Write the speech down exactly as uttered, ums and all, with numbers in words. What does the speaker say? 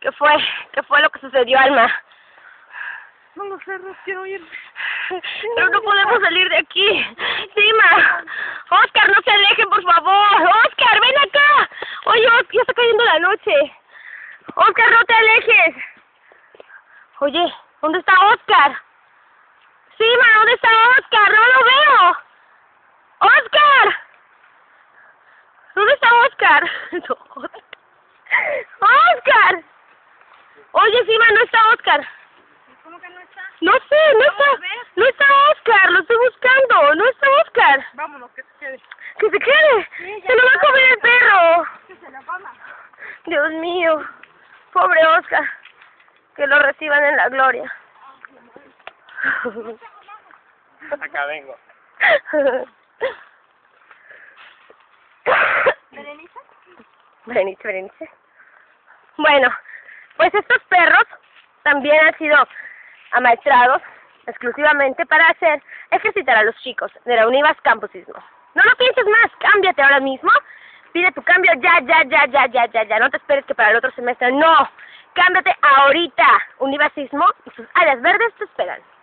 ¿Qué fue? ¿Qué fue lo que sucedió, Alma? No lo sé, Ros, quiero ir. Pero no podemos salir de aquí. Sima. Oscar, no se alejen, por favor. Oscar, ven acá. Oye, Oscar, ya está cayendo la noche. Oscar, no te alejes. Oye, ¿dónde está Oscar? Sima, ¿dónde está Oscar? No lo veo. Oscar. ¿Dónde está Oscar? No, Oscar. Oye, Sima, no está Oscar. ¿Cómo que no está? No sé, no está, no está Oscar, lo estoy buscando, no está Oscar. Vámonos, que se quede. Que se quede, Sí, se lo va a comer el perro. Que se la coma. Dios mío, pobre Oscar, que lo reciban en la gloria. Acá vengo. ¿Berenice? Berenice, Berenice. Bueno, pues estos perros también han sido amaestrados exclusivamente para hacer ejercitar a los chicos de la Univas Campusismo. No lo pienses más, cámbiate ahora mismo, pide tu cambio ya, ya, ya, ya, ya, ya, ya, no te esperes que para el otro semestre, no, cámbiate ahorita, Univasismo y sus áreas verdes te esperan.